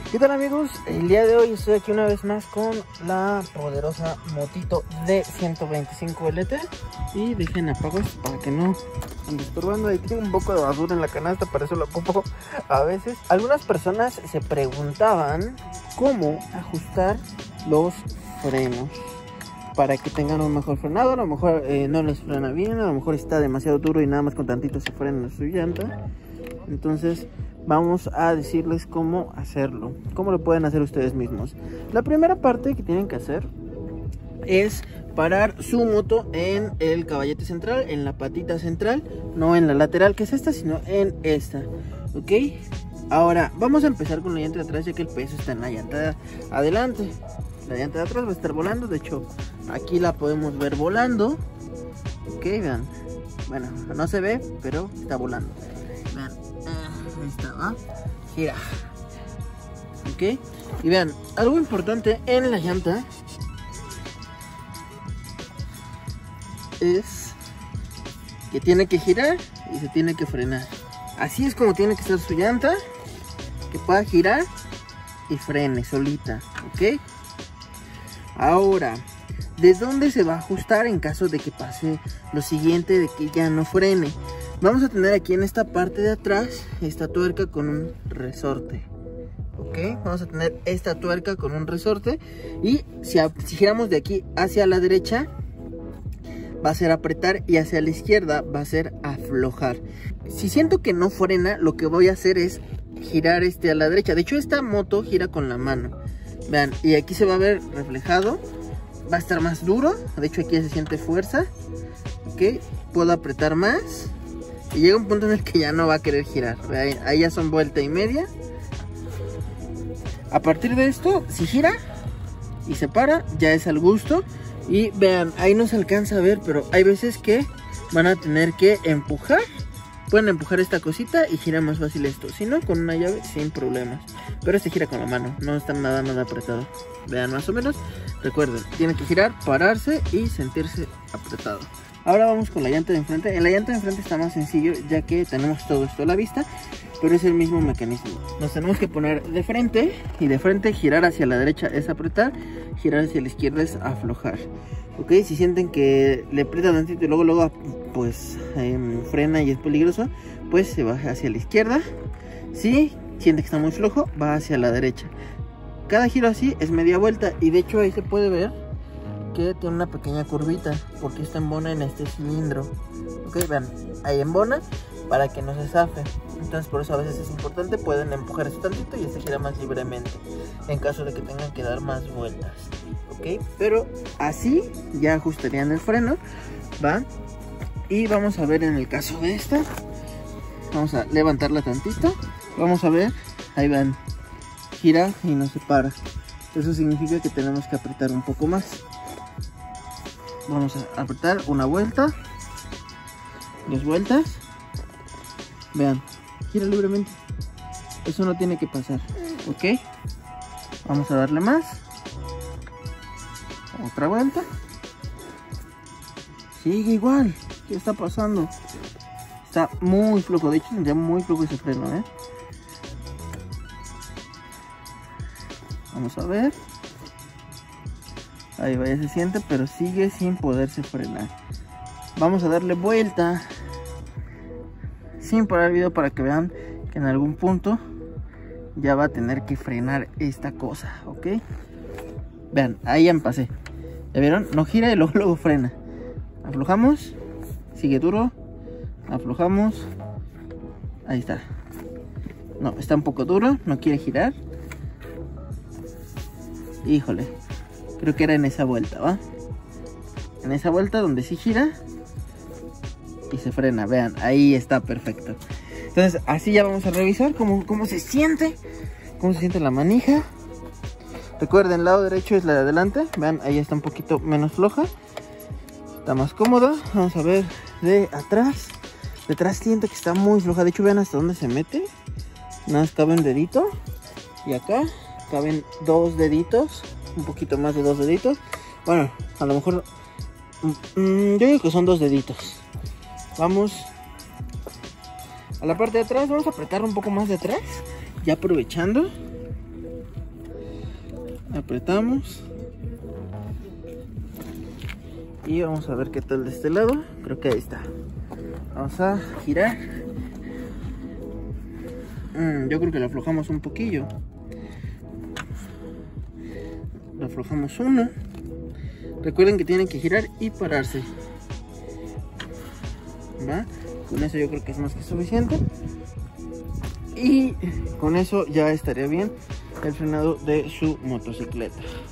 ¿Qué tal, amigos? El día de hoy estoy aquí una vez más con la poderosa motito de 125 LT. Y dejen apago esto para que no estén estorbando. Ahí tengo un poco de basura en la canasta, para eso lo ocupo a veces. Algunas personas se preguntaban cómo ajustar los frenos para que tengan un mejor frenado. A lo mejor no les frena bien, a lo mejor está demasiado duro y nada más con tantito se frena su llanta. Entonces vamos a decirles cómo hacerlo, cómo lo pueden hacer ustedes mismos. La primera parte que tienen que hacer es parar su moto en el caballete central, en la patita central, no en la lateral que es esta, sino en esta, ¿ok? Ahora vamos a empezar con la llanta de atrás, ya que el peso está en la llanta de adelante. La llanta de atrás va a estar volando, de hecho aquí la podemos ver volando, ok, vean, bueno, no se ve, pero está volando, vean, ahí está, ¿va? Gira, ok, y vean, algo importante en la llanta es que tiene que girar y se tiene que frenar. Así es como tiene que ser su llanta, que pueda girar y frene solita, ok. Ahora, ¿de dónde se va a ajustar en caso de que pase lo siguiente, de que ya no frene? Vamos a tener aquí en esta parte de atrás esta tuerca con un resorte, ok. Vamos a tener esta tuerca con un resorte, y si giramos de aquí hacia la derecha va a ser apretar, y hacia la izquierda va a ser aflojar. Si siento que no frena, lo que voy a hacer es girar a la derecha. De hecho, esta moto gira con la mano, vean, y aquí se va a ver reflejado. Va a estar más duro, de hecho aquí se siente fuerza, ok. Puedo apretar más y llega un punto en el que ya no va a querer girar. Ahí ya son vuelta y media. A partir de esto, si gira y se para, ya es al gusto. Y vean, ahí no se alcanza a ver, pero hay veces que van a tener que empujar. Pueden empujar esta cosita y gira más fácil esto. Si no, con una llave sin problemas. Pero este gira con la mano, no está nada apretado. Vean más o menos. Recuerden, tiene que girar, pararse y sentirse apretado. Ahora vamos con la llanta de enfrente. En la llanta de enfrente está más sencillo, ya que tenemos todo esto a la vista, pero es el mismo mecanismo. Nos tenemos que poner de frente, y de frente girar hacia la derecha es apretar, girar hacia la izquierda es aflojar. Ok, si sienten que le aprietan tantito y luego pues frena y es peligroso, pues se baja hacia la izquierda. Si siente que está muy flojo, va hacia la derecha. Cada giro así es media vuelta, y de hecho ahí se puede ver que tiene una pequeña curvita porque está embona en este cilindro, ok. Vean, ahí embona para que no se zafe. Entonces por eso a veces es importante, pueden empujar esto tantito y se gira más libremente en caso de que tengan que dar más vueltas, ok. Pero así ya ajustarían el freno, va. Y vamos a ver en el caso de esta, vamos a levantarla tantito, vamos a ver, ahí van, gira y no se para. Eso significa que tenemos que apretar un poco más. Vamos a apretar una vuelta, dos vueltas. Vean, gira libremente. Eso no tiene que pasar, ok. Vamos a darle más. Otra vuelta. Sigue igual. ¿Qué está pasando? Está muy flojo, de hecho tendría muy flojo ese freno, Vamos a ver. Ahí va, ya se siente, pero sigue sin poderse frenar. Vamos a darle vuelta sin parar el video para que vean que en algún punto ya va a tener que frenar esta cosa, ok. Vean, ahí ya me pasé. ¿Ya vieron? No gira y luego frena. Aflojamos, sigue duro, aflojamos. Ahí está. No, está un poco duro, no quiere girar. Híjole, creo que era en esa vuelta, ¿va? En esa vuelta donde sí gira y se frena, vean, ahí está perfecto. Entonces así ya vamos a revisar cómo se siente, cómo se siente la manija. Recuerden, el lado derecho es la de adelante, vean, ahí está un poquito menos floja, está más cómoda. Vamos a ver de atrás. Detrás siento que está muy floja, de hecho vean hasta dónde se mete. Nada más cabe un dedito, y acá caben dos deditos, un poquito más de dos deditos. Bueno, a lo mejor yo digo que son dos deditos. Vamos a la parte de atrás, vamos a apretar un poco más de atrás, ya aprovechando. apretamos y vamos a ver qué tal de este lado. Creo que ahí está. Vamos a girar. Yo creo que lo aflojamos un poquillo. Lo aflojamos uno. Recuerden que tienen que girar y pararse. ¿Va? Con eso yo creo que es más que suficiente. Y con eso ya estaría bien el frenado de su motocicleta.